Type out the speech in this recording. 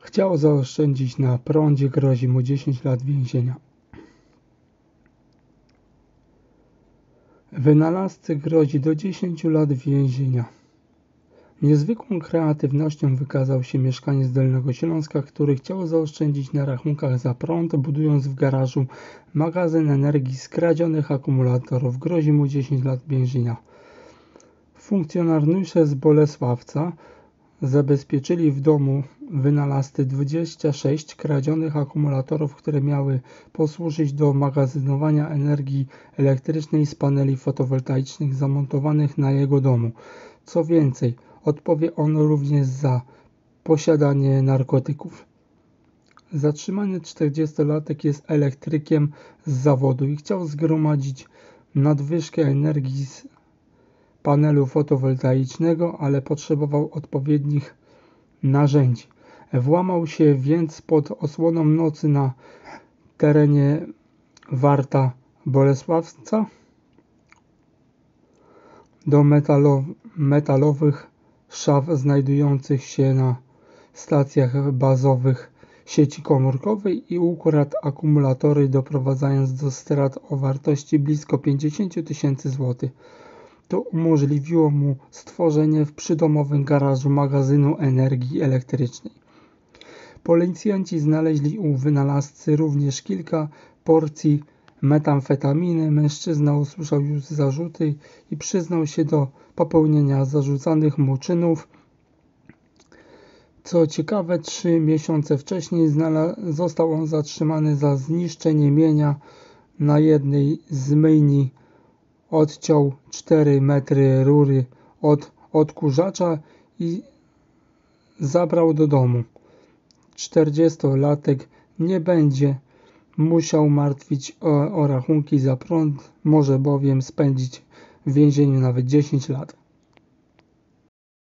Chciał zaoszczędzić na prądzie, grozi mu 10 lat więzienia. Wynalazcy grozi do 10 lat więzienia. Niezwykłą kreatywnością wykazał się mieszkaniec Dolnego Śląska, który chciał zaoszczędzić na rachunkach za prąd, budując w garażu magazyn energii z kradzionych akumulatorów. Grozi mu 10 lat więzienia. Funkcjonariusze z Bolesławca zabezpieczyli w domu wynalazcy 26 kradzionych akumulatorów, które miały posłużyć do magazynowania energii elektrycznej z paneli fotowoltaicznych zamontowanych na jego domu. Co więcej, odpowie on również za posiadanie narkotyków. Zatrzymany 40-latek jest elektrykiem z zawodu i chciał zgromadzić nadwyżkę energii z panelu fotowoltaicznego, ale potrzebował odpowiednich narzędzi. Włamał się więc pod osłoną nocy na terenie Warta Bolesławca do metalowych szaf znajdujących się na stacjach bazowych sieci komórkowej i ukradł akumulatory, doprowadzając do strat o wartości blisko 50 000 złotych. To umożliwiło mu stworzenie w przydomowym garażu magazynu energii elektrycznej. Policjanci znaleźli u wynalazcy również kilka porcji metamfetaminy. Mężczyzna usłyszał już zarzuty i przyznał się do popełnienia zarzucanych mu czynów. Co ciekawe, 3 miesiące wcześniej został on zatrzymany za zniszczenie mienia na jednej z myjni. Odciął 4 metry rury od odkurzacza i zabrał do domu. 40-latek nie będzie musiał martwić o rachunki za prąd, może bowiem spędzić w więzieniu nawet 10 lat.